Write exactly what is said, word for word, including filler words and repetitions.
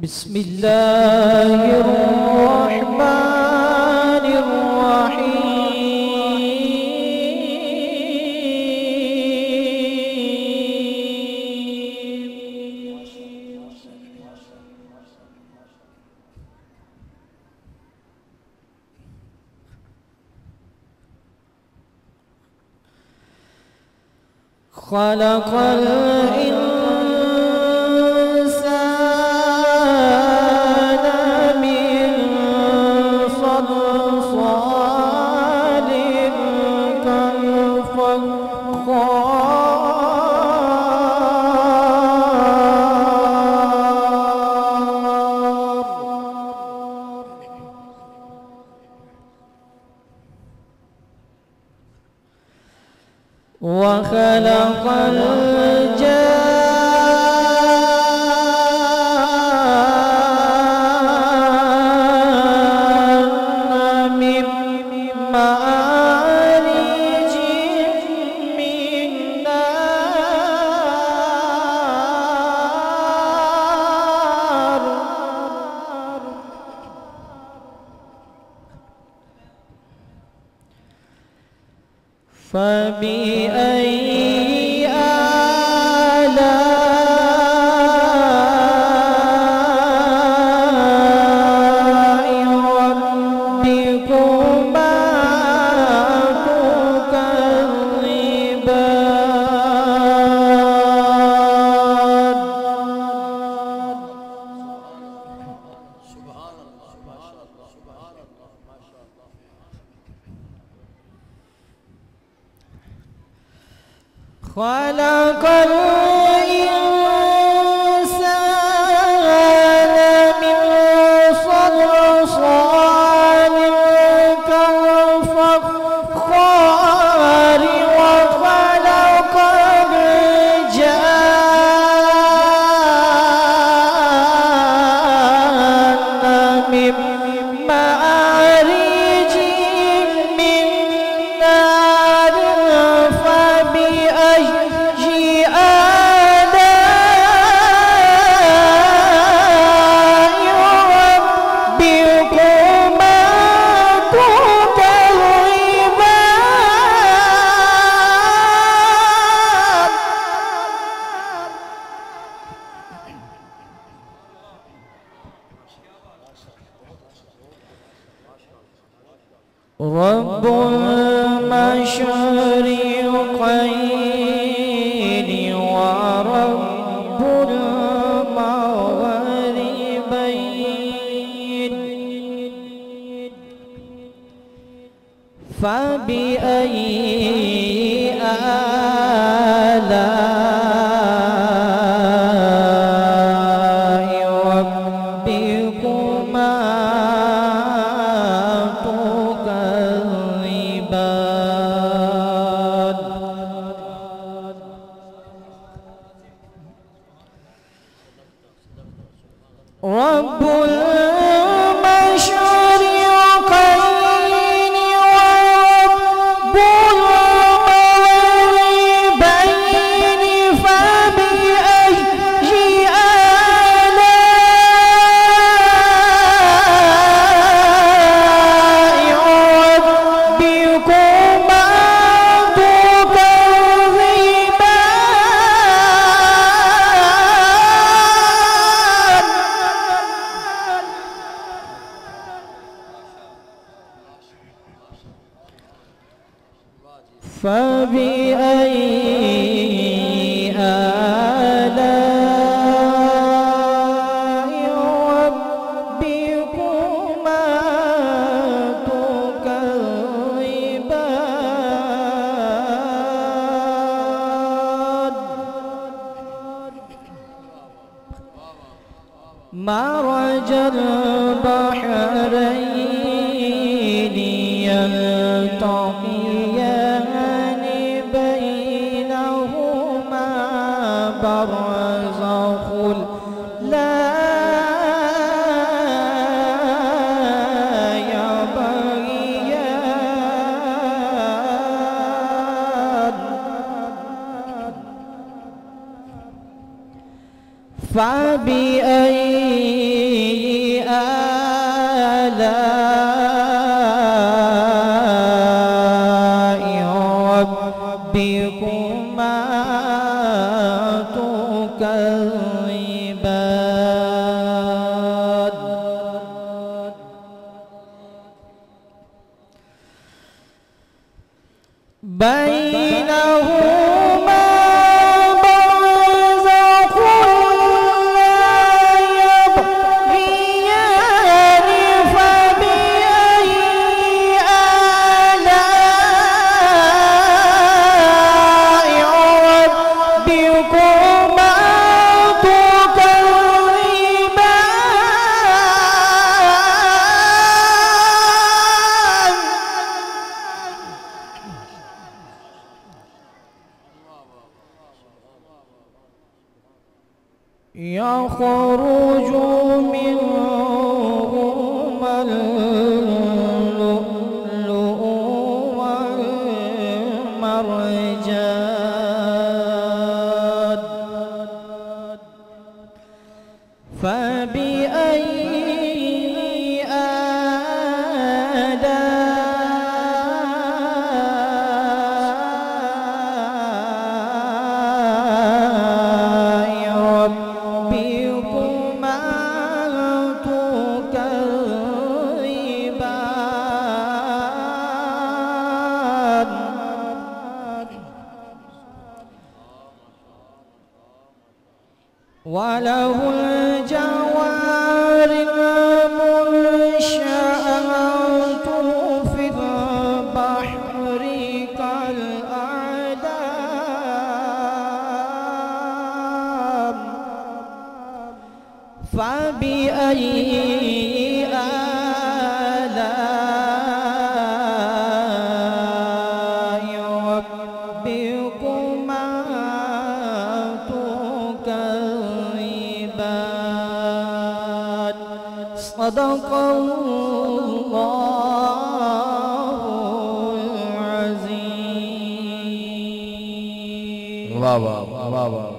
بسم الله الرحمن الرحيم خلق الإنسان وخلق الجان من مارج من نار فبأي آلاء ربكما تكذبان سبحان الله ما شاء الله سبحان الله ما شاء الله خلق الإنسان من صلصال كالفخار وخلق الجان من مارج من نار فبأي آلاء ربكما تكذبان رب المشرقين ورب المغربين فبأي آلاء ربكما تكذبان رب المشرقين ورب المغربين فبأي آلاء ربكما تكذبان فبأي آلاء ربكما تكذبان مرج البحرين يلتقيان بينهما برزخ لا يبغيان فبأي بينهما برزخ لا يبغيان فبأي آلاء ربكما يخرج منهما اللؤلؤ والمرجان فبأي وله الجوار المنشآت في البحر كالأعلام فبأي آلاء ربكما صدق الله العظيم. वाह वाह वाह वाह